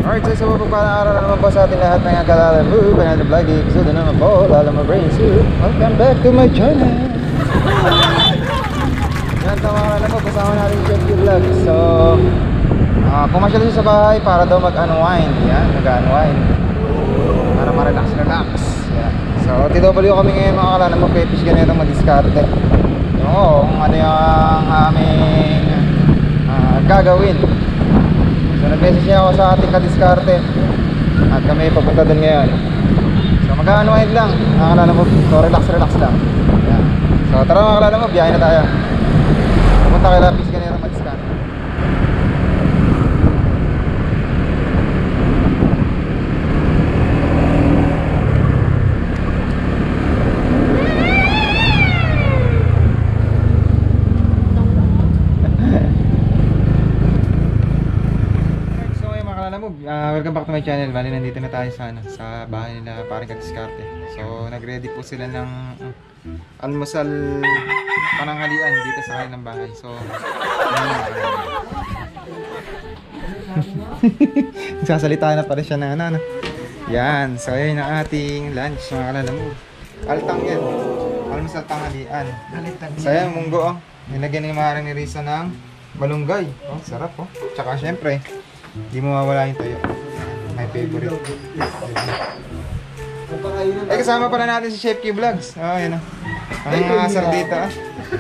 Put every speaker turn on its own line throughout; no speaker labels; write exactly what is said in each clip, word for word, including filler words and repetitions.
Alright, so sa mapagpalang araw na naman po sa ating lahat ng kalala mo, Panalo Vlog, episode na naman po, Lala mo brain suit. Welcome back to my channel. Yan, tama ka na po, kasama natin yung Chef Vlog. So, uh, pumasyal siya sa bahay para daw mag-unwind. Yan, mag-unwind para ma-relax-relax. Yan. So, T W kami ngayon mga kalala mo, Pepish ganito mag-discarte. Oo, kung ano yung aming uh, gagawin. So nag-message niya ako sa ating kadiskarte at kami papunta doon ngayon. So mag-unwind lang, nakakalala mo, so relax relax lang. Yan. So tara mga kalala mo, biyahe na tayo. Pupunta kay Lapis ganito mag-diskarte. Uh, welcome back to my channel. Bali nandito na tayo sa ano, sa bahay nila parang kadiskarte. So nag-ready po sila ng uh, almusal pananghalian dito sa kanilang bahay. So sasalita na pa rin siya na ano, ano. Yan, so yun ang ating lunch mga kalala mo. Altang yan, almusal tanghalian. So yan, munggo oh. Nilagyan ni Marang ni Risa ng malunggay. Oh, sarap oh. Tsaka syempre hindi mo mawala yung toyo. My favorite. Eh kasama pala natin si Chef Q Vlogs. Oh, yun o. Ang mga asar dito ah.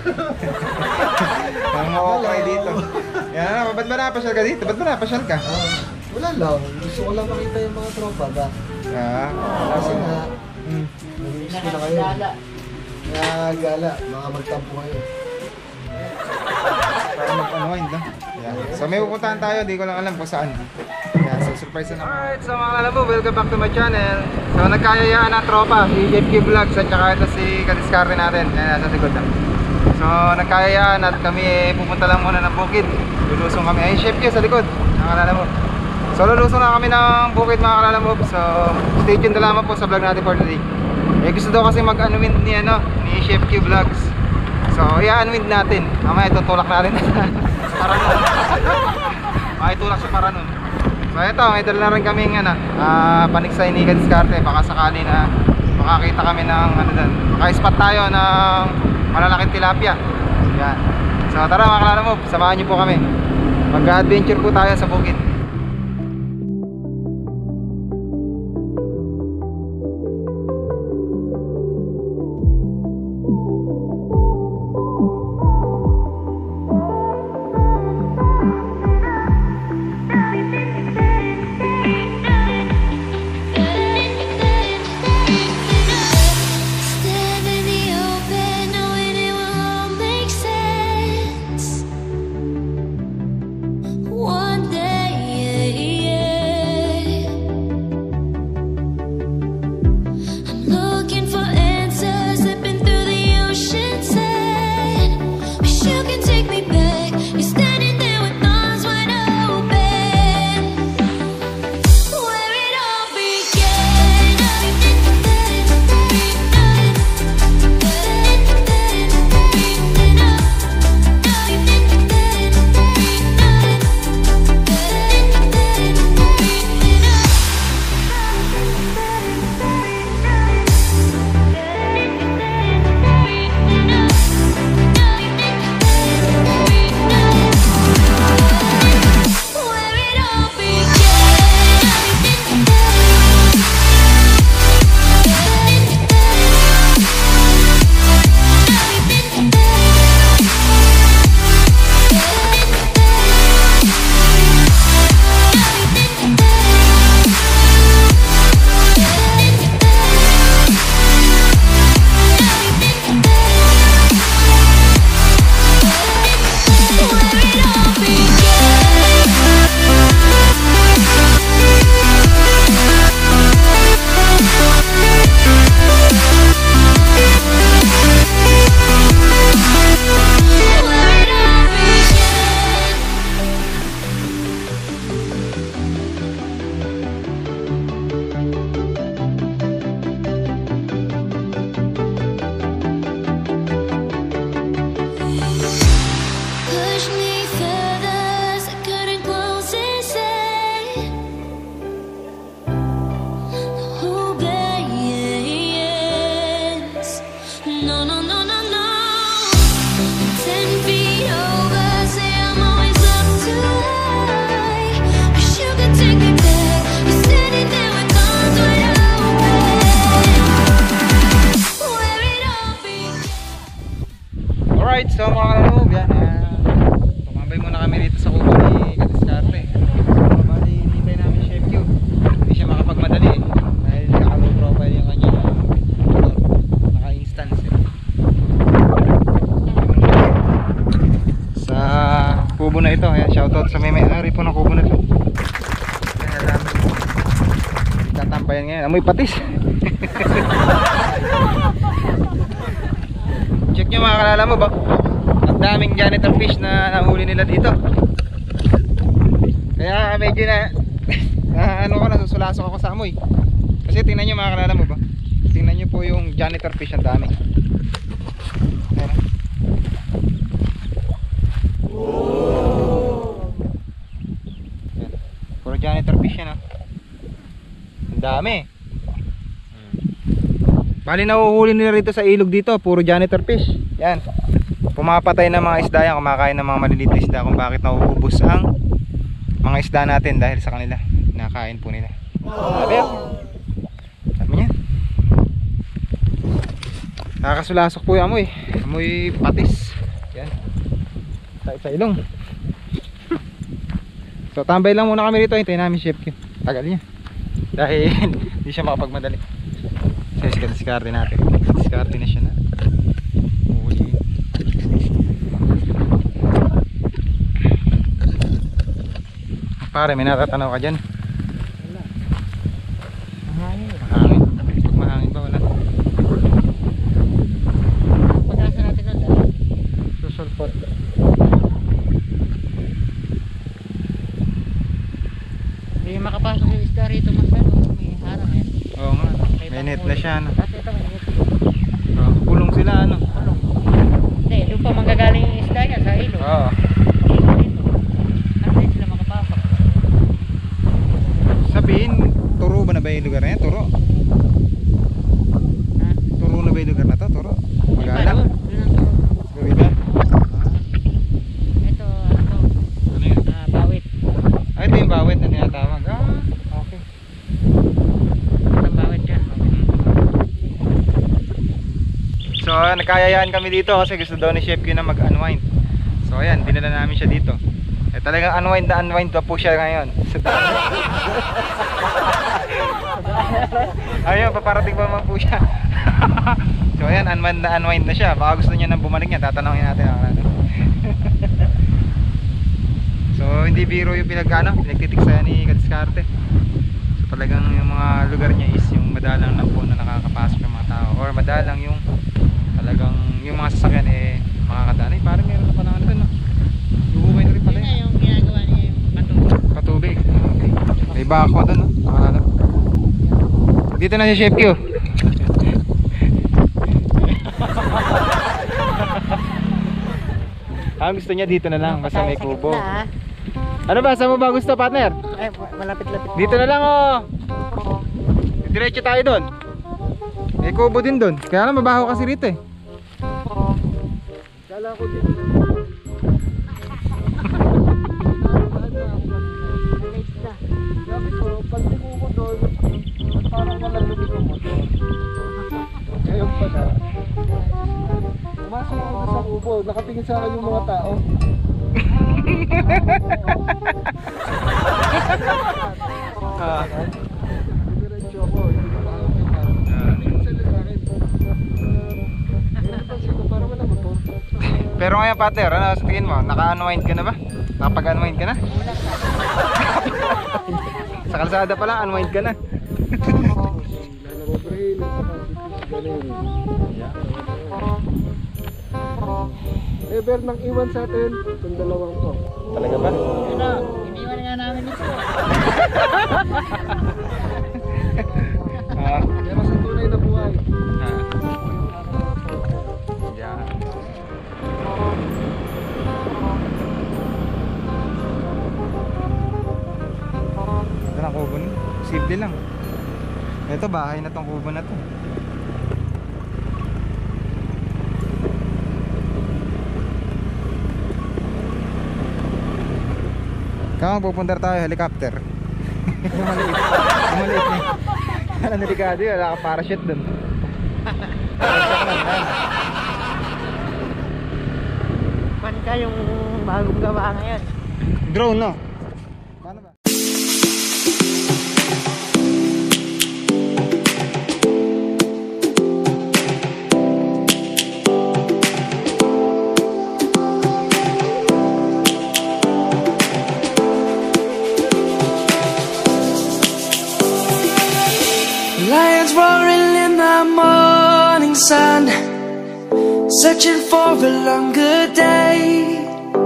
Ang mga okray dito. Yan na, ba't ba napasyal ka dito? Ba't ba napasyal ka?
Uh, wala lang. Gusto ko lang makita yung mga tropa ba?
Ah,
kasi nga,
hmm.
nag-iis ko na kayo. Nagala, mga magtampo kayo.
Para mag-unwind no? Yeah. So may pupuntahan tayo, di ko lang alam kung saan. Yeah, so surprise na naman. Alright, so mga kalala mo, welcome back to my channel. So nagkayayaan na tropa, si Chef Q Vlogs at saka ito si kadiskarte natin. Yan, nasa likod na. So nagkayayaan at kami eh, pupunta lang muna ng bukid. Lulusong kami, ay Chef Q sa likod, mga kalala mo. So lulusong na kami ng bukid mga kalala mo. So stay tuned na lamang po sa vlog natin for today. Eh gusto daw kasi mag-unwind ni, ano, ni Chef Q Vlogs. So, i-unwind natin. Mamaya itutulak natin sa Paranon. Mamaya itulak sa Paranon. So, ito, may dala na rin kaming ano, uh, paniksay ni kadiskarte. Baka sakali na makakita kami ng ano doon. Maka-spot tayo ng malalaking tilapia. Yan. So, tara mga kalala mo, samahan niyo po kami. Mag-adventure po tayo sa bukid.
One day
mga kalaloob, yan. Uh, tumambay muna kami dito sa kubo ni Kadiskarte. So, bali, hintay namin Chef Q. Hindi siya makapagmadali eh. Dahil naka-low profile yung kanya motor. Naka-instance eh. Sa kubo na ito, ayan, shoutout sa may may-ari po ng kubo na ito. Ayan, alam mo. Tatampayan ngayon. Amoy patis. Check nyo mga kalala mo ba? Ang daming janitor fish na nahuli nila dito. Kaya medyo na, na ano ko, nasusulasok ako sa amoy. Kasi tingnan nyo mga kalala mo ba? Tingnan nyo po yung janitor fish, ang dami. Ayan. Ayan. Puro janitor fish yan, ah. Ang dami. Bali nahuhuli nila rito sa ilog dito, puro janitor fish. Yan. Pumapatay ng mga isda yan, kumakain ng mga maliliit na isda, kung bakit nauubos ang mga isda natin dahil sa kanila. Nakain po nila. Sabi yan. Sabi niya. Nakakasulasok po yung amoy. Amoy patis. Yan. Sa isa ilong. So tambay lang muna kami rito, hintayin namin Chef Q. Tagal niya. Dahil hindi siya makapagmadali. Kasi si Kadiskarte natin. Kadiskarte na siya na. Huli. Pare, may natatanaw ka dyan?
Wala. Mahangin.
Mahangin. Pag mahangin ba wala?
Pag-asa natin na dahil susulpot. Hindi makapasok yung isda rito masyado. May harang eh.
Oo nga. May net na siya, no?
Kasi ito may net.
Oh, kulong sila, ano?
Kulong. Hindi, doon pa manggagaling yung isda niya sa ilog.
Oo.
Dito, dito. Ano din sila makapasok?
Sabihin, turo ba na ba yung lugar na yan? Turo.
Ha?
Turo na ba yung lugar na to? Turo.
Iba
Mag-aala.
doon. Doon ang turo.
Gawida.
Ito, ano to?
Ano yun?
Ah, bawit.
Ay, ito yung bawit na tinatawag. Ah, okay.
Isang bawit dyan.
So, nagkayayaan kami dito kasi gusto daw ni Chef Q na mag-unwind. So, ayan, dinala namin siya dito. Eh, talagang unwind na unwind pa po siya ngayon. Ayun, paparating pa naman po siya. So, ayan, unwind na unwind na siya. Baka gusto niya nang bumalik niya, tatanungin natin ang natin. So, hindi biro yung pinag-ano, pinagtitiksayan ni Kadiskarte. So, talagang yung mga lugar niya is yung madalang lang po na nakakapasok yung mga tao. Or madalang yung talagang yung mga sasakyan eh makakadaan. Eh, parang meron na pala ano doon, no? Luhubay na rin pala
Yun na
yun.
yung ginagawa niya yung patubig.
Patubig. Okay. May bako doon, no? Nakalala. Dito na si Chef Q. Ah, gusto niya dito na lang, basta may kubo. Ano ba? Saan mo ba gusto, partner?
Ay, malapit-lapit.
Dito na lang, oh. Diretso tayo doon. May kubo din doon. Kaya lang mabaho kasi rito eh.
Kala ko dito. Sabi ko, pag tingko ko doon, parang walang lumig ko motor. Ngayon pa na. Pumasok ako sa kubo, nakatingin sa akin yung mga tao.
Ah.
Diretso ako, hindi ko makakita. Nakatingin sila sa akin. Ngayon pa sila, parang walang motor.
Pero ngayon, partner, ano sa tingin mo? Naka-unwind ka na ba? Nakapag-unwind ka na? Sa kalsada pa lang, unwind ka na.
Lalaro brain, galing. Ever nang iwan sa atin, itong dalawang to.
Talaga ba?
Ano, iniwan nga namin ito.
Ah.
Pero sa tunay na buhay.
Ah. Yan. Ito na kubo nun. Simple lang. Ito bahay na tong kubo na to. Kaya pupunta tayo helicopter. Yung maliit. Yung maliit na. Ano delikado yun, wala ka parachute dun.
Panika yung bagong gawa ngayon.
Drone, no? Paano ba?
Lions roaring in the morning sun, searching for a longer day.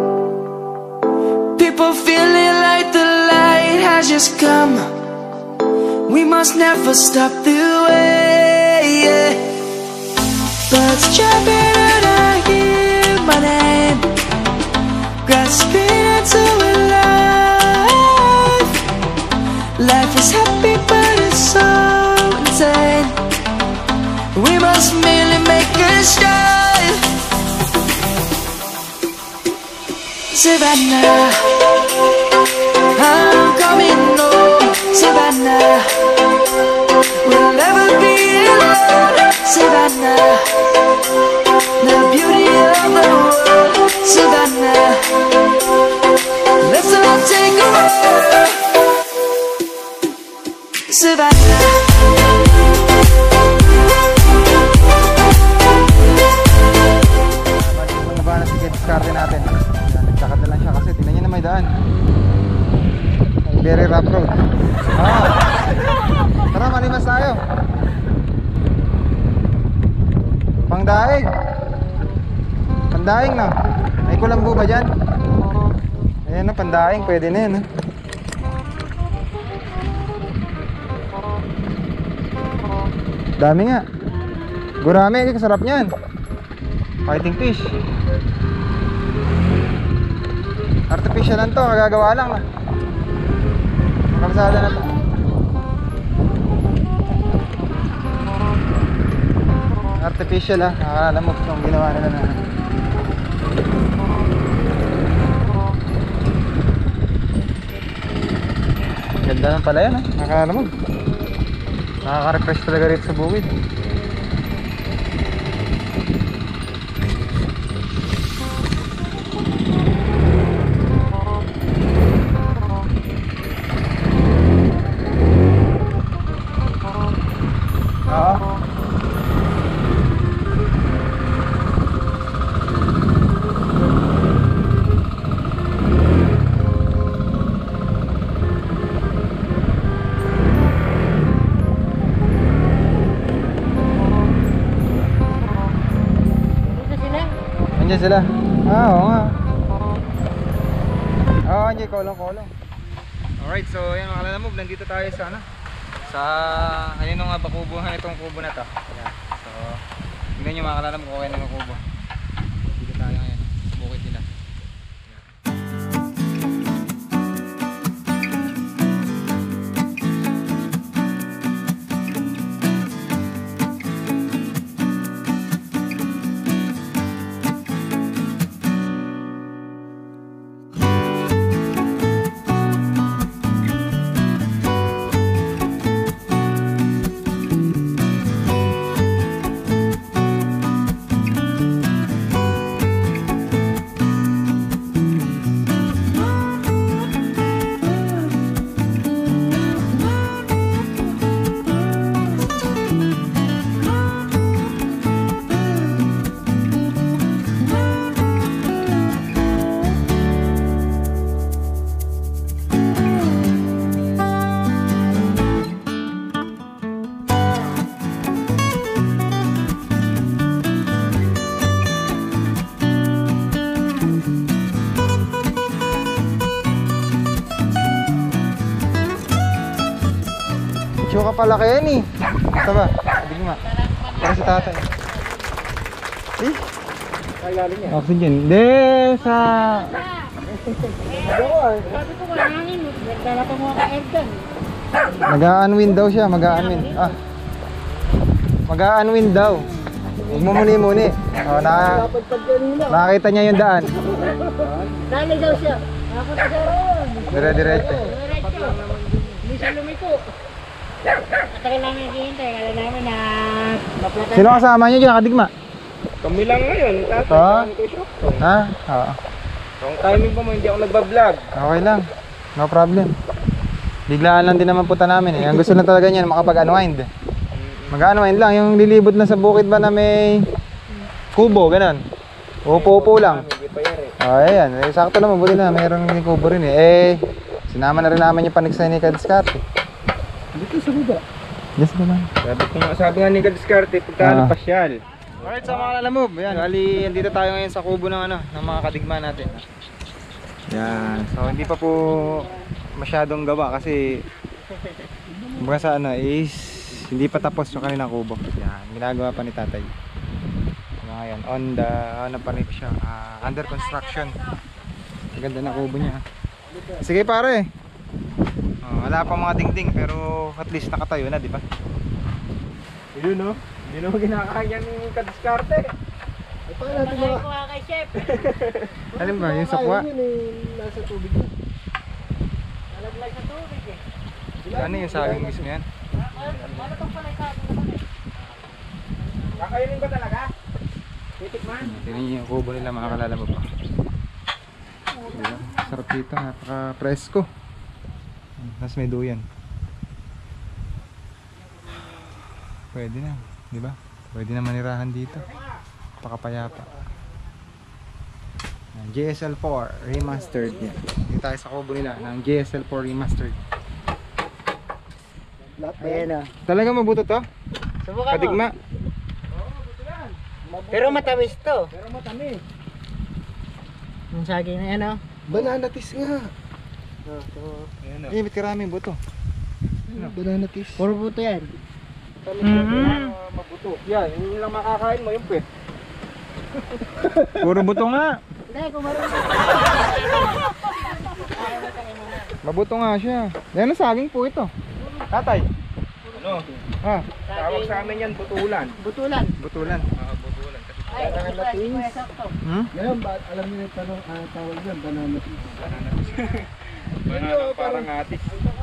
People feeling like the light has just come. We must never stop the way, yeah. Birds chirping and I hear my name, grasping into a life. Life is happy but it's so insane. We must merely make a start. Savannah, I'm coming home. Savannah, we'll never be alone. Savannah, the beauty of the world. Savannah, let's all take a walk. Savannah.
Bumaba na si Kediskarte natin. Yan, nagsakad na lang siya kasi tingnan niyo na may daan. Very rough road. Ah. Tara, malimas tayo. Pangdaing. Pandaing na. May kulambo ba dyan? Ayan na, pandaing. Pwede na yan. Ha? Dami nga. Gurame, kasarap niyan. Fighting fish. Artificial lang to, magagawa lang. Kalsada na to. Artificial ha, nakakala mo itong ginawa nila na. Ganda naman pala yan ha, nakakala mo. Nakaka-refresh talaga rito sa buwid. Oo. Andiyan sila. Ah, oo nga. Oo, andiyan kolong-kolong. Alright, so yan mga kalamog, nandito tayo sa ano? Sa kanino nga ba kubuhan itong kubo na to. Ayan. So, tingnan nyo mga kalamog kung kaya ng kubo. Dito tayo ngayon. Bukid nila. Medyo kapalaki yan eh. Ito ba? Sabi nga. Para si tatay. Eh? Kailalim yan. Oxygen. Hindi sa...
Sabi ko wala hangin. Nagdala pa mo ka airgun.
Mag-a-unwind daw siya. Mag-a-unwind. Ah. Mag-a-unwind daw. Huwag mo muni-muni. O, na... nakakita niya yung daan.
Dali daw siya. Nakakita siya ron.
Dire-diretso.
Diretso. Hindi siya lumiko. Matagal namin hihintay. Kala namin na maplatan.
Sino kasama niyo dyan? Kadigma?
Kami lang ngayon, tatay.
Ah?
Kami ko Shoktong.
Ha? Oo.
Ang timing pa mo, hindi ako nagbablog.
Okay lang. No problem. Biglaan lang din naman punta namin eh. Ang gusto na talaga niyan makapag-unwind. Mag-unwind lang. Yung lilibot na sa bukid ba na may kubo, ganun. Upo-upo lang.
Hindi pa yan eh.
Oh, ayan. Eh, sakto naman. Buti na. Mayroong kubo rin eh. Eh, sinama na rin namin yung panigsay ni Kadiskarte.
Dito sa baba.
Yes, naman.
Sabi ko nga, sabi nga ni Kadiskarte, pagka
Ah.
pasyal.
Alright, sa mga lalamove. Ayan. Bali, andito tayo ngayon sa kubo ng ano, ng mga kadigma natin. Yan. So, hindi pa po masyadong gawa kasi kumbaga sa ano is hindi pa tapos yung kanilang kubo. Yan. Ginagawa pa ni tatay. Mga yan. On the, ano pa rin siya. ah, under construction. Ang ganda na kubo niya. Sige pare. Oh, wala pa mga dingding pero at least nakatayo na, di ba?
Yun no? Hindi naman kinakaya ni Kadiskarte.
Ay, paano natin mga... ko kay chef.
Alin ba? Yung sapwa?
Yun eh, nasa tubig yun.
Nalaglag sa tubig eh.
Ano yung saging mismo yan?
Ano tong pala sa atin naman eh?
Kakainin ba talaga? Titikman?
Tingnan niyo yung kubo nila, mga kalalaba pa. Diba? Sarap dito, napaka-presko. Tapos may duyan. Pwede na, di ba? Pwede na manirahan dito. Pakapayapa. J S L four Remastered yan. Dito tayo sa kubo nila ng J S L four Remastered.
Ayan o.
Talaga mabuto to?
Subukan mo.
Kadigma?
Pero matamis to.
Pero matamis.
Yung saging na yan o.
Banana tis nga.
Ayan, eh, ba't karaming buto?
Banana tis.
Puro buto yan.
Mhm.
Mabuto. Yan, yun lang makakain mo yung pet.
Puro buto nga.
Hindi, kung marunong.
Mabuto nga siya. Yan ang saging po ito. Tatay.
Ano?
Ha?
Tawag sa amin yan, butulan.
Butulan.
Butulan.
Ah, butulan. Kasi
Ay, ito pa, hindi ko yan sakto.
Hmm?
ngayon, ba, alam niyo yung tanong, ah, tawag yan, banana tis. Banana tis. Banana parang atis.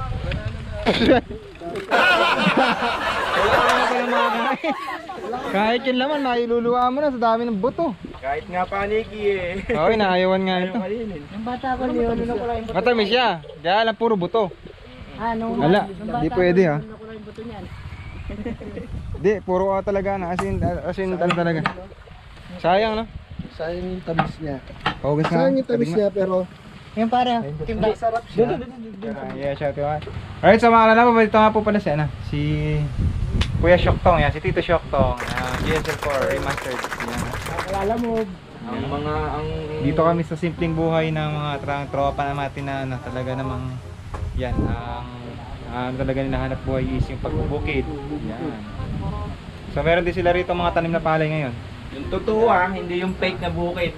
Kahit yun laman, mailuluwa mo na sa dami ng buto.
Kahit nga paniki eh.
Oo, inaayawan nga ito.
Ayaw kainin.
Yung bata ko niyo, ano ko lang yung buto.
Matamis siya. Kaya lang puro buto.
Ah, nung
Wala,
nung bata
di
ko,
pwede, ha?
ano ko lang yung buto niyan.
Hindi, puro ah, talaga na. As in, as in tal talaga. Sayang, no?
Sayang yung tamis niya.
Paugas nga.
Sayang yung tamis niya pero
Yung pare, timba.
sarap siya.
Yeah, shout out. Alright, so mga kalala po, dito nga po pala si, ano, si Kuya Shoktong, yan. Si Tito Shoktong. Uh, J S L four Remastered. Yan.
Alala mo, ang mga ang
Dito kami sa simpleng buhay ng mga tra- tropa na natin na ano, talaga namang yan ang ang talaga hinahanap buhay is yung pagbubukid. Yan. So meron din sila rito mga tanim na palay ngayon.
yung totoo ah, hindi yung fake na bukid.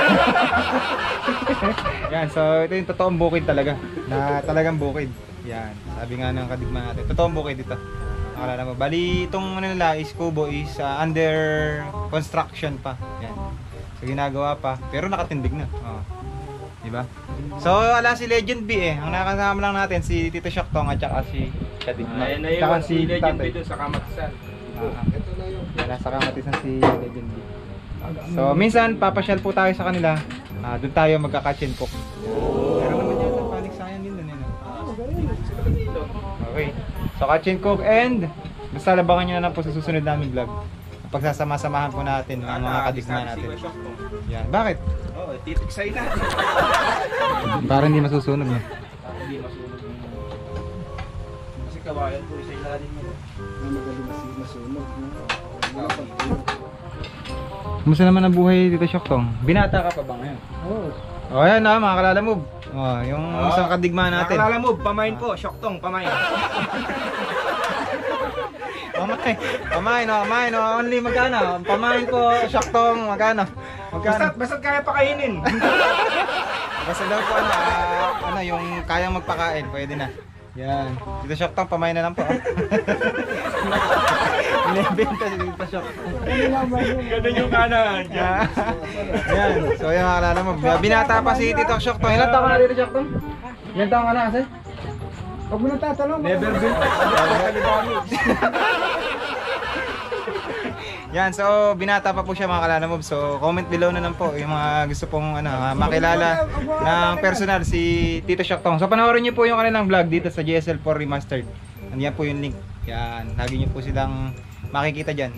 Yan, so ito yung totoong bukid talaga. Na talagang bukid. Yan. Sabi nga ng kadigma natin. Totoong bukid ito. Nakalala mo. Bali itong ano nila is kubo is uh, under construction pa. Yan. So ginagawa pa. Pero nakatindig na. Oh. Diba? So ala si Legend B eh. Ang nakasama lang natin si Tito Shoktong at saka si Kadigma.
Ayan na
Tsaka
yun, si Legend
Tatay.
B doon sa Kamatsan.
Ah, yan, nasa kamatisan si Legend B. So minsan papasyal po tayo sa kanila. Ah, doon tayo magkaka-chin cook. Meron naman yata panik sayang din doon eh. no? Okay. So ka-chin cook and basta labangan nyo na lang po sa susunod naming vlog. Pagsasama-samahan po natin ang mga kadigma natin. Yan. Bakit?
Oh, titiksay na.
Para hindi masusunog no?
Hindi masunog yung kasi kawayan po sa ilalim mo. Magaling mas masunog.
Kumusta naman ang buhay dito, Shoktong? Binata ka pa ba ngayon?
Oo.
O yan na, mga kalala mo. Oh, yung
Ah.
isang kadigma natin.
Nakalala mo, pamain po, Shoktong, pamain.
Pamain, pamain, oh, pamain, oh, only magkano? Pamain po, Shoktong, magkano?
Basta,
Magkano?
basta kaya pakainin.
Basta daw po ano, ah, ano, yung kayang magpakain, pwede na. Yan. Dito Shoktong, pamain na lang po. Oh. Inibenta si Dito Shoktong.
Ganun yung kanan.
Yan. Yan. So yan, mga kalala mo. Binata pa si Tito Shoktong. Ilan taon ka na dito, Shoktong? Ilan taon ka na kasi?
Huwag mo nang tatanong. Never been touched.
Yan, so binata pa po siya mga Kalalamob. So comment below na lang po yung mga gusto pong ano, ah, makilala ng personal si Tito Shoktong. So panoorin niyo po yung kanilang vlog dito sa J S L four Remastered. Nandiyan po yung link. Yan, lagi niyo po silang makikita diyan.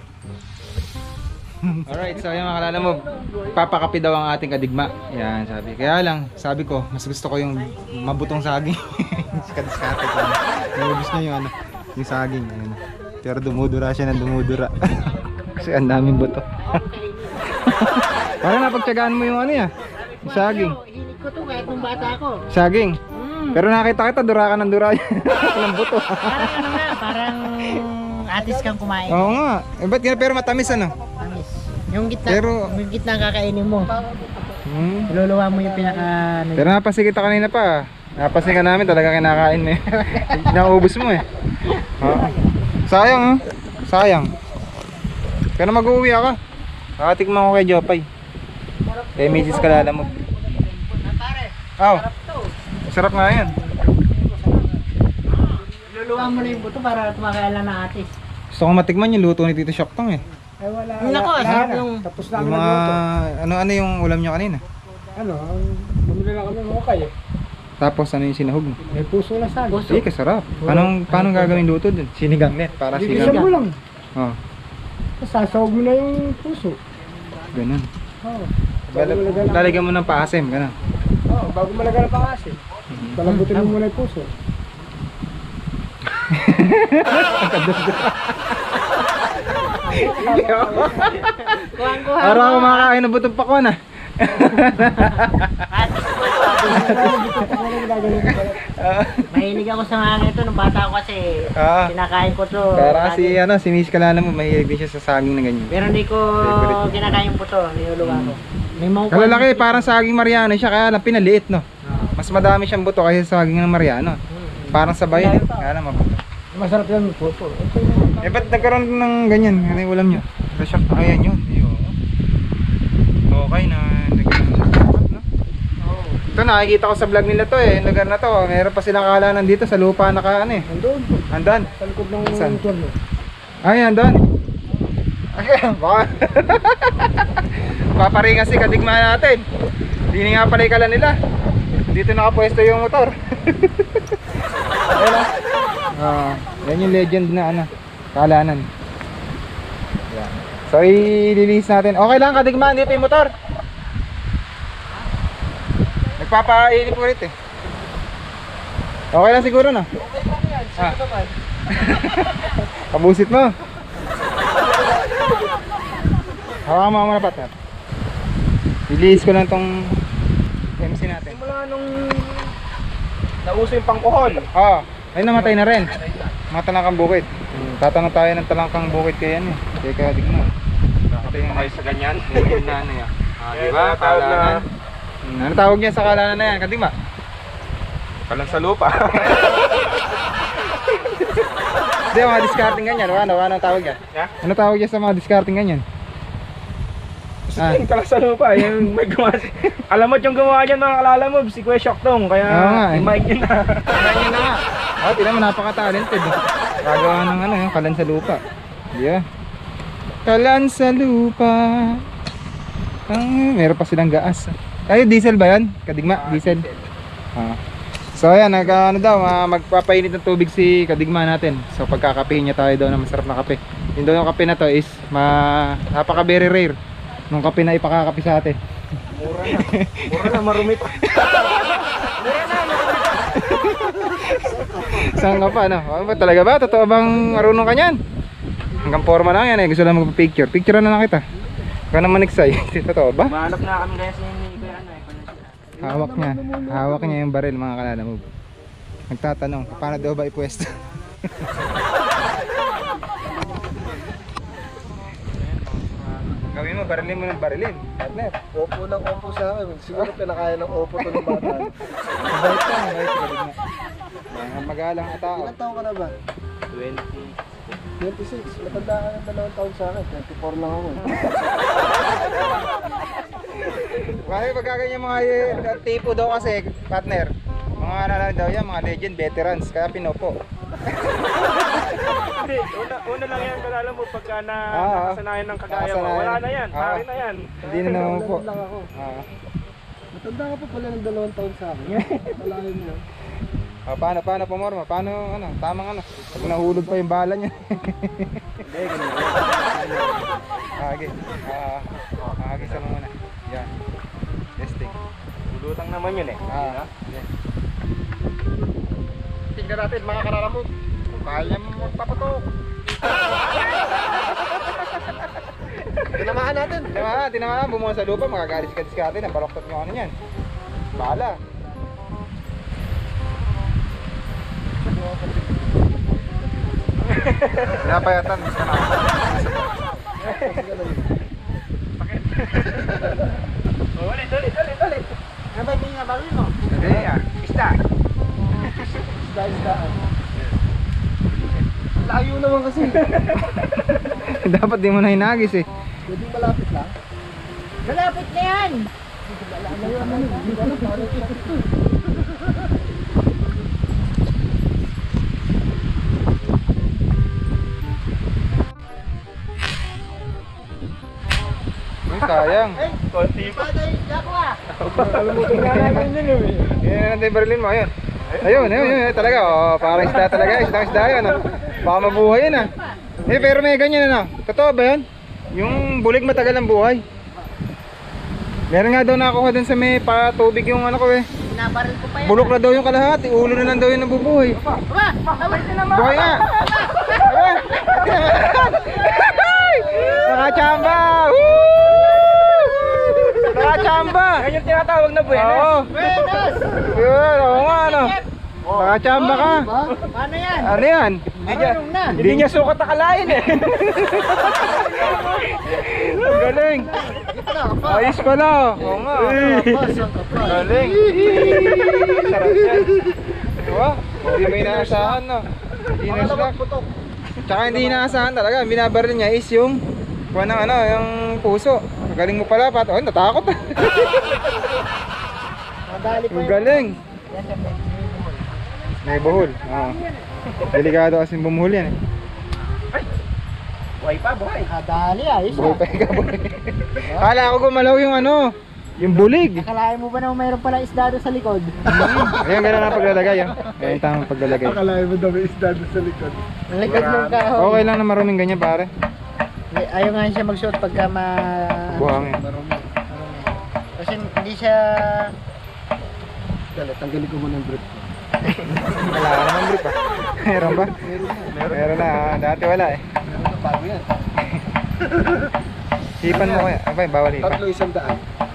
Alright, so yung mga Kalalamob, papakapi daw ang ating kadigma. Yan, sabi. Kaya lang, sabi ko, mas gusto ko yung mabutong saging. Kadiskarte ko. Nalubos niya yung ano, yung saging. Yan. Pero dumudura siya ng dumudura. Kasi ang daming buto. Parang napagtyagaan mo yung ano ya, yung saging.
Hilig ko to kahit nung bata ako.
Saging.
Mm.
Pero nakita kita, dura ka ng dura ng buto.
Parang ano nga, parang atis kang kumain.
Oo nga. Eh, ba't ganun? Pero matamis ano?
Tamis. Yung gitna,
Pero-
yung gitna ang kakainin mo.
Hmm.
Iluluwa mo yung pinaka... ano,
Pero napasin kita kanina pa. Napasin ka namin, talaga kinakain mo eh. Naubos mo eh. Oo. Sayang oh. Sayang. Pero mag-uwi ako. Nakatikman ko kay Jopay. Kay Missus Kalalamob. Aw. Sarap nga yan.
Iluluwa mo na yung buto para tumakailan ng atis.
Gusto ko matikman yung luto ni Tito Shoktong eh.
Ay wala.
Nako,
wala
sarap
na.
yung...
Tapos na
Yung
kami
mga,
nagluto.
ano-ano yung ulam nyo kanina.
Ano, ang- bumili lang kami ng hukay eh.
Tapos ano yung sinahog mo?
May puso na sana.
Puso.
Eh, kasarap. Paano, paano gagawin luto dun? Sinigang net, para
Bibisan
sinigang.
mo lang.
Oh,
Sasawag mo na yung puso.
ganun.
Oo.
Lal- Lalagyan mo ng paasim, ganun.
Oo, bago malagay ng pangasin. Palambutin mo muna yung puso.
Kuhan-kuhan
Araw ako
mo.
makakain ng butong pakwan ah.
Atis ko ito. Mahilig ako sa mga ganito nung bata ako kasi
Ah.
kinakain ko to.
Para
lagi.
si ano, si Miss Kalalamob, mahilig din siya sa saging na ganyan.
Pero hindi ko
Favorite.
kinakain yung puto, niluluwa ko. May mga
Kalalaki, parang saging Mariano siya, kaya lang pinaliit no. Mas madami siyang buto kaysa sa saging ng Mariano. Parang sabay eh. Kaya lang mabuto.
Masarap yan. Puso.
Eh ba't nagkaroon ng ganyan? Ano yung ulam nyo? Sa shop na ayan yun. Ayun. Okay na. Nagkaroon sa shop no? Ito nakikita ko sa vlog nila to eh. Yung lugar na to. Meron pa silang kalanan dito sa lupa naka ano eh.
Nandun.
Andan.
Sa likod ng
Saan?
tuwan mo.
Ay, andan. Ay, baka. Paparingan si kadigma natin. Hindi nga pala yung kala nila. Dito nakapwesto yung motor. Ayun ah. Ah, yan yung legend na ano, kalanan. Yan. So i-release natin. Okay lang kadigma, dito yung motor. Nagpapainip ko ulit eh. Okay lang siguro no? Ah. Kabusit mo. Hawakan mo ako muna partner. Release ko lang tong M C natin.
Mula nung nauso yung pangkuhol.
Oo. Ay namatay na rin. Mga talangkang bukid. Hmm, tatanong tayo ng talangkang bukid kaya yan eh. Kaya kaya digma. Namatay na
Sa ganyan.
bukid na ano yan. Ah, di ba? Kalanan. Hmm, ano tawag niya sa kalanan na yan? Kadigma?
Kalang sa lupa.
Hindi, mga discarding ganyan. Ano, ano tawag yan?
Ha?
Ano tawag niya sa mga discarding ganyan? Ah.
Yung kalang sa lupa. Yung may gumawa. Alam mo yung gumawa dyan mga Kalalamob. Si Kuya Shoktong. Kaya
Oo nga eh.
i-mic yun na.
Kaya na nga. Oh, tignan mo, napaka-talented. eh. Gagawa ng ano, yung kalan sa lupa. Yeah. Kalan sa lupa. Ang, meron pa silang gaas. Ay, diesel ba yan? Kadigma, diesel. Ah. So ayan, nag, ano daw, ah, magpapainit ng tubig si kadigma natin. So pagkakapihin niya tayo daw na masarap na kape. Yung daw yung kape na to is ma, napaka very rare nung kape na ipakakape sa atin.
Mura na. Mura na, marumi pa.
Saan ka pa, ano? Oh, ba, talaga ba? Totoo bang marunong ka niyan? Hanggang forma lang yan eh. Gusto lang magpa-picture. Picture na lang kita. Ikaw naman next totoo ba?
Mahanap na kami guys ni Kuya ano eh.
Hawak niya. Hawak niya yung baril mga Kalalamob. Nagtatanong, paano daw ba ipwesto? Gawin mo, barilin mo ng barilin. Partner.
Opo ng opo sa akin. Siguro pinakaya ng opo to ng bata.
Mabait ka, mabait ka din mo. Mga magalang na tao.
Ilan taon ka na ba?
twenty.
twenty-six. Matanda ka ng dalawang taon sa akin. twenty-four lang ako.
Kasi pagkaganyan mga eh, tipo daw kasi, partner. Mga ano lang daw yan, mga legend, veterans. Kaya pinopo.
Hindi, una, una lang yan, kalala mo, pagka na
Ah,
nakasanayan ng kagaya mo,
nakasanayan.
wala na yan,
Ah.
hari na yan.
Hindi na naman po.
Lang ako.
Ah.
Matanda ka pa pala ng dalawang taon sa akin. Malayo mo yan.
Ah, paano, paano po, Morma? Paano, ano, tamang ano? Pag nahulog pa yung bala niya.
Hindi, ganun.
Ah, okay. Ah, ah, okay, sama muna. Yan. Testing.
Bulutang naman yun eh.
Ah, yeah.
Tingnan natin mga kararamog. Kaya mo magpapatok.
Tinamahan natin.
Tinamaan, tinamaan, bumuha sa lupa, magagalis ka diskarte na baloktot nyo ano yan. Bala. Napayatan, gusto na.
Ulit, ulit, ulit, ulit.
Ano ba yung nabalin mo?
Hindi ah.
Isda.
Isda-isdaan. Layo naman kasi.
Dapat di mo na hinagis eh.
Pwedeng malapit lang.
Malapit na yan!
Layo naman. Hindi ko alam paano ito.
Uy, sayang.
Konti pa.
Paano yung isda ko ah?
Kalimutan nga namin yun eh.
Yan natin yung barilin mo, ayun. Ayun, ayun, ayun, talaga. Oh, parang isda talaga, isda isda yun. Oh. Baka mabuhay yun ah. Eh, pero may ganyan ano. Totoo ba yun? Yung bulig matagal ang buhay. Meron nga daw nakakuha dun sa may patubig yung ano ko eh.
Binabaril ko pa yan.
Bulok na daw yung kalahati, ulo na lang daw yung nabubuhay.
Aba! Aba!
Buhay nga! Aba! Nakachamba! Woo! Nakachamba!
Ganyan tinatawag na buenas.
Oo!
Buenas!
Yun, oo nga ano. Nakachamba ka!
Paano yan?
Ano yan?
Marunong na.
Hindi niya sukat akalain eh.
Ang galing! Ayos pala! Oo nga! Galing! Sarap yan! Diba? Hindi mo inaasahan no? Hindi na-slack. Tsaka hindi inaasahan talaga. Ang binabaril niya is yung kuha ng ano, yung puso. Galing mo pala pat. Oh, natakot.
Madali pa
Ang
yun.
galing. May buhol. Oo. Delikado kasi bumuhol yan eh.
Buhay pa, buhay.
Madali ayos
Buhol
ah.
pa yung buhol. Kala ko gumalaw yung ano, yung bulig.
Akalain mo ba na mayroon pala isda doon sa likod?
Ayan, ganun ang paglalagay. Oh. Ayan yung tamang paglalagay.
Akalain mo daw may isda doon sa likod.
Ang likod ng kahoy.
Okay lang na maruming ganyan pare.
Ayaw nga siya mag-shoot pagka ma...
Buhangin.
Kasi hindi siya...
Dali, tanggalin ko muna ng brief.
Wala ka naman brief ah. Meron ba? Meron na. ah. Dati wala eh.
Meron na bago yan.
Hipan mo kaya. Abay, bawal hipan.
Tatlo isang daan.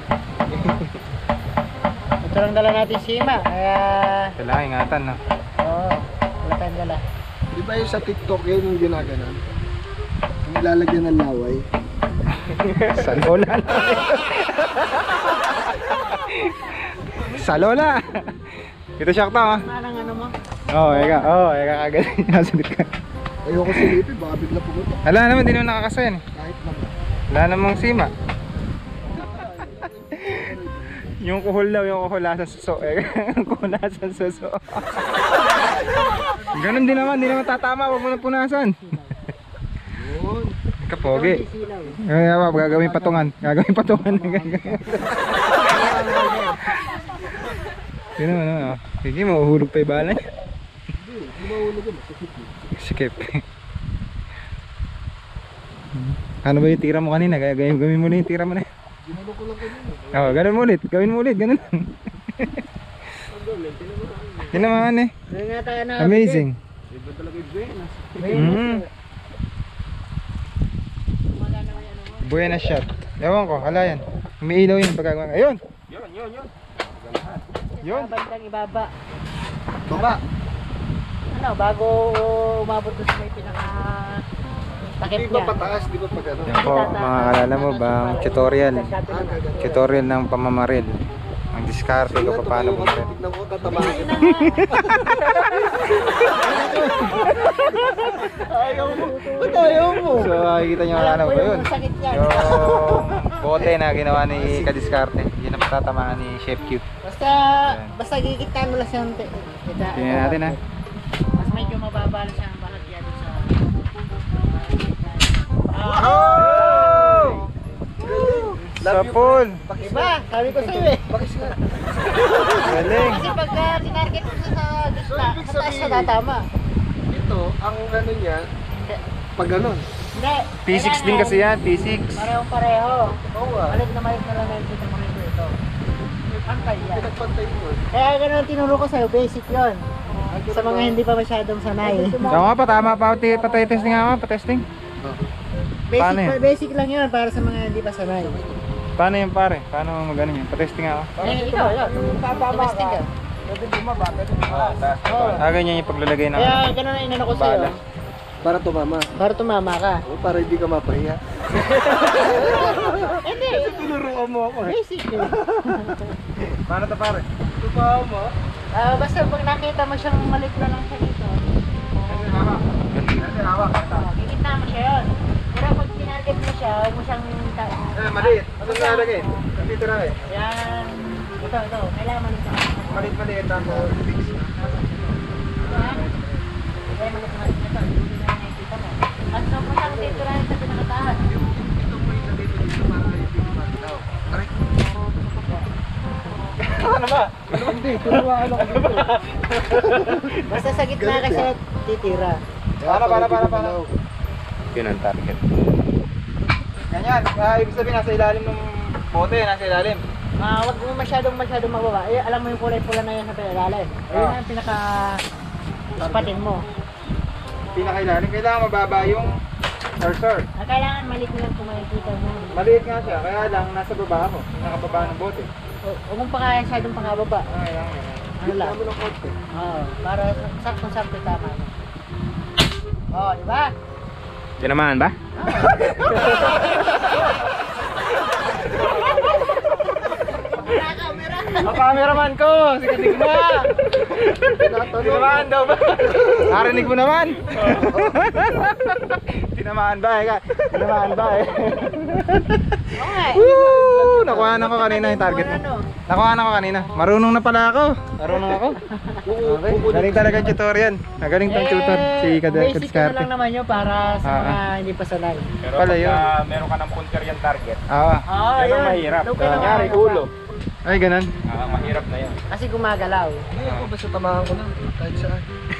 Ito lang dala natin sima. Kaya...
Kailangan ingatan no.
Oo. Wala tayong dala.
Di ba yung sa TikTok yun yung ginaganon? Yung ilalagyan ng laway.
Sa lola. Sa lola. Ito siya ka ah.
Parang ano mo?
Oo, oh, eka. Oo, oh, eka kagad. Nasagot ka.
Ayoko silipin, baka bigla pumutok.
Wala naman, di naman nakakasayan.
Kahit lang.
Wala namang sima. Yung kuhol daw, yung kuhulasan suso. Eh, kuhulasan suso. Ganon din naman, di naman tatama. Huwag mo na punasan. Kapogi. Eh, apa, gagawin patungan. Gagawin patungan. Yun naman, ano. Sige, mahuhulog pa yung bala niya.
Hindi mahulog yun, masikip yun.
Sikip. Ano ba yung tira mo kanina? Gawin, gawin mo na yung tira mo na.
Ginano ko lang kanina.
Oo, ganun mo ulit. Gawin mo ulit, ganun lang. Tinamaan eh.
Ano nga tayo na...
Amazing.
Iba talaga yung buenas.
Mm. Buena shot. Ewan ko, hala yan. Umiilaw yun pagkagawa. Ayun!
Yun, yun, yun.
Yun!
Bandang ibaba.
Baba.
Ano, bago umabot doon sa may pinaka... Takip
Di ba
niya.
pataas, di ba pag ano?
Yan po, mga kalala mo ba, ang tutorial. Tutorial ng pamamaril. Ang diskarte ko pa paano bumaril.
Tignan ko, tatamaan. Ayaw mo. Ba't ayaw mo?
So, makikita nyo ano
Alam ko
ba
yung
yun?
sakit niya.
Yung bote na ginawa ni Kadiskarte. Yun ang patatamaan ni Chef Q.
Basta, basta gigitan mo lang siya.
Tingnan natin ha.
Mas medyo mababa lang siya ang bahagya doon sa...
Oh! Sa pool.
Diba? Sabi ko sa'yo eh.
Bakis nga.
Galing.
Kasi pagka tinarget mo siya sa gitna,
ibig
sa taas
sabihin-
na tatama.
Ito, ang ano niya, pag ganon.
Hindi.
P six din kasi yan, P six.
Parehong pareho.
Oo nga.
Malit na malit na lang yung dito mo rito ito. Pantay yan.
Pinagpantay ko eh.
Kaya ganun ang tinuro ko sa'yo, basic yun. Sa mga hindi pa masyadong sanay.
Tama pa, tama pa. Patay-testing nga pa, patesting.
Basic,
Paano yun?
basic lang yun para sa mga hindi pa sanay.
Paano yung pare? Paano mag-ano yun? Patesting nga ako.
Eh, ikaw, ikaw. Domestic ka.
Pwede bumaba, pwede bumaba.
Oo.
Ah, ganyan yung paglalagay ng...
Kaya ganun ang inano ko sa'yo.
Bala.
Para tumama.
Para tumama ka.
O, para hindi ka mapahiya.
Hindi.
Tinuruan mo ako eh.
Basic eh.
Paano to pare?
Tumama.
Ah, basta pag nakita mo siyang malit na lang siya dito.
Kasi hawak. Kasi hawak.
Oh, gigitna mo siya yun. Pero pag tinarget mo siya, huwag mo siyang...
Eh, maliit. Ano nalagay? Kasi tira eh.
Yan. Ito, ito. Kailangan mo nito.
Maliit, maliit. Tapos fix.
Kaya mo nito maliit nito. Hindi na nakikita mo. At so, kung saan dito na sa pinakataas.
Ito mo yung dito dito para hindi ko matinaw. Aray.
Ano ba?
Hindi, tinuruan ako dito.
Basta sa gitna kasi titira.
Paano, paano, paano, paano? Yun ang target. Ganyan. Ah, ibig sabihin nasa ilalim ng bote, nasa ilalim.
Ah, wag mo masyadong masyadong mababa. Eh, alam mo yung kulay pula na yan sa pinalalim. Ayun
Ah.
na yung pinaka spatin mo.
Pinakailalim. Kailangan mababa yung cursor.
Ah, kailangan maliit mo lang kung makikita mo.
Maliit nga siya, kaya lang nasa baba ako. Nakababa ng bote.
O- Huwag mong pa masyadong pangababa.
Ah, kailangan yan.
Ano lang?
Tama ng konti.
Oo, para saktong-sakto tama. Oo, di ba?
Tinamaan ba? Ang cameraman ko, si Kadigma. Tinamaan daw ba? Narinig mo naman. Tinamaan ba eh? Tinamaan ba eh?
Oo nga. eh.
Woo! Nakuha na ko kanina yung target mo.
Ano?
Nakuha na ko kanina. Marunong na pala ako. Marunong ako. Okay. Galing talaga yung tutorial. Nagaling tong tutor si
Eh,
Kada
basic na
Kadiskarte.
lang naman yun para sa
Ah,
mga hindi pa sanay.
Pero
Pala
pagka
yun.
meron ka ng punter yung target,
Ah,
Oo,
yan ang mahirap.
Doon ka na
Kunyari,
makakapa.
ulo.
ay ganun.
Ah, mahirap na yan.
Kasi gumagalaw.
Hindi ako basta tamahan ko lang. Kahit saan.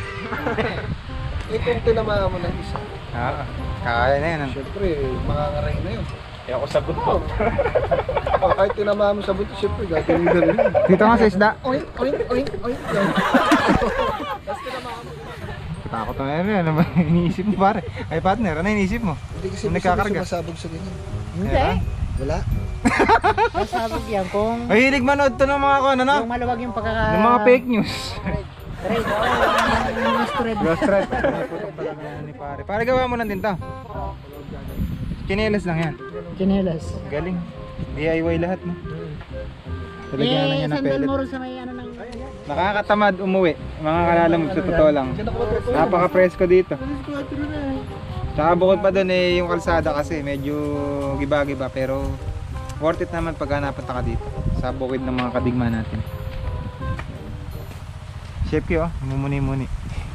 Eh kung tinamaan mo ng isa,
Ah, kaya na yan. ano?
syempre, makakaray na yun.
Eh ako sa buntot.
Oh, kahit tinamaan mo sa buto, syempre, gagawin mo rin.
Dito nga sa isda.
Oink, oink, oink, oink. Yan.
Takot na yan. Ano ba iniisip mo pare? Ay partner, ano iniisip mo?
Hindi kasi
Kung
gusto
nagkakarga.
sumasabog sa ganyan.
Hindi.
Ayan.
Wala.
Masabog yan kung
Mahilig manood to ng mga ano no?
yung maluwag yung pagkaka...
Ng mga fake news.
Trade, oo. Yung mas trade.
Ghost thread. Putok pala na ni pare. Pare gawa mo lang din to. Chinelas lang yan.
Chinelas.
Galing. D I Y lahat no. Talagyan na
Eh,
niya ng
sandal
pellet.
mo rin sa may ano ng...
Nakakatamad umuwi. Mga kalalamog sa totoo lang. Napaka-presko dito. Tsaka bukod pa doon eh yung kalsada kasi medyo giba-giba pero worth it naman pag napunta ka dito sa bukid ng mga kadigma natin. Chef Q oh, mumuni-muni.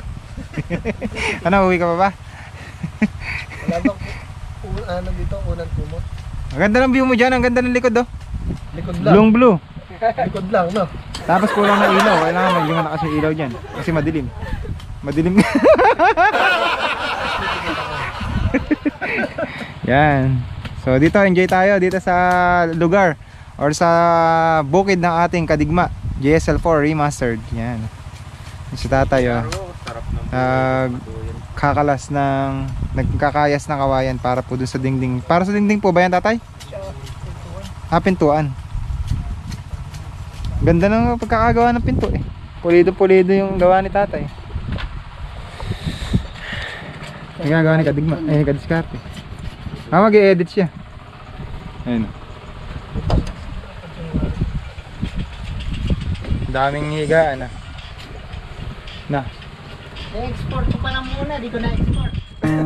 Ano, uwi ka pa ba?
Wala bang un- ano dito, unang kumot?
Ang ganda ng view mo dyan, ang ganda ng likod oh.
Likod lang.
Blue blue.
Likod lang, no?
Tapos kulang na ilaw, kailangan maglingon na kasi ilaw dyan kasi madilim. Madilim. Yan. So dito enjoy tayo dito sa lugar or sa bukid ng ating Kadigma J S L four Remastered. Yan. Si tatay oh. Nag kakalas ng nagkakayas ng kawayan para po dun sa dingding. Para sa dingding po ba yan tatay? Ah, pintuan. Ganda ng pagkakagawa ng pinto eh. Pulido-pulido yung gawa ni tatay. Nagagawa ni Kadigma, eh Kadiskarte. Ah, mag-i-edit siya. Ayun. Daming higaan ah. Na.
I-export ko pa lang muna, di ko na-export.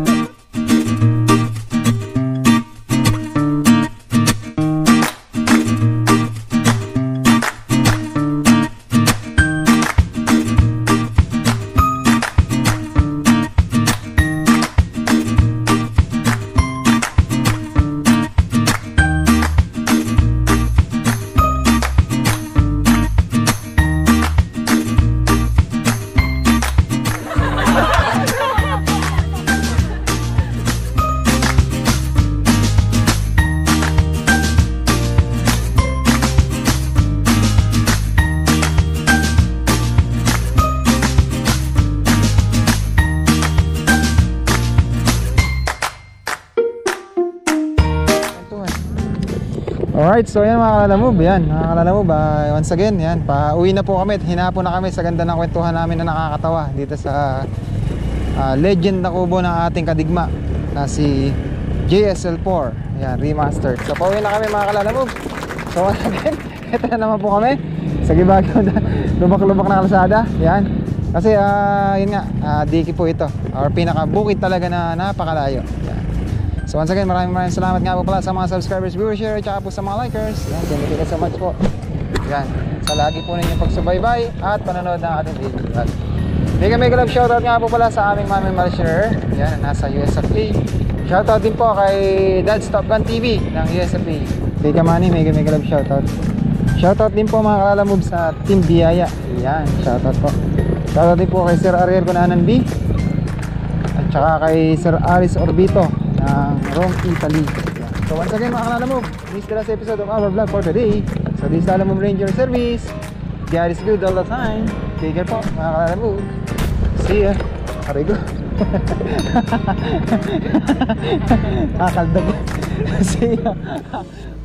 Alright, so yan mga Kalalamove, yan mga Kalalamove, uh, once again, yan, pa-uwi na po kami at hinapon na kami sa ganda ng kwentuhan namin na nakakatawa dito sa uh, legend na kubo ng ating kadigma na si J S L four, yan, remastered. So pauwi na kami mga Kalalamove. So once again, ito na naman po kami sa Gibagyo, lubak-lubak na kalsada, yan. Kasi uh, yun nga, uh, diki po ito, or pinaka-bukid talaga na napakalayo, yan. So once again, maraming maraming salamat nga po pala sa mga subscribers, viewers, share, at saka po sa mga likers. Yan, thank you so much po. Yan, sa lagi po ninyong pagsubaybay at panonood ng ating video. Mega mega love shoutout nga po pala sa aming mami Malshare. Yan, nasa U S F A. Shoutout din po kay Dad's Top Gun T V ng U S F A. Mega money, mega mega love shoutout. Shoutout din po mga Kalalamove sa Team Biyaya. Yan, shoutout po. Shoutout din po kay Sir Ariel Cunanan B. At saka kay Sir Aris Orbito ng Rome, Italy. Yeah. So once again mga Kalalamove, this is the last episode of our vlog for today. So this is Kalalamove Ranger Service. God is good all the time. Take care po mga Kalalamove. See ya. Arigo. Kakaldag. See ya.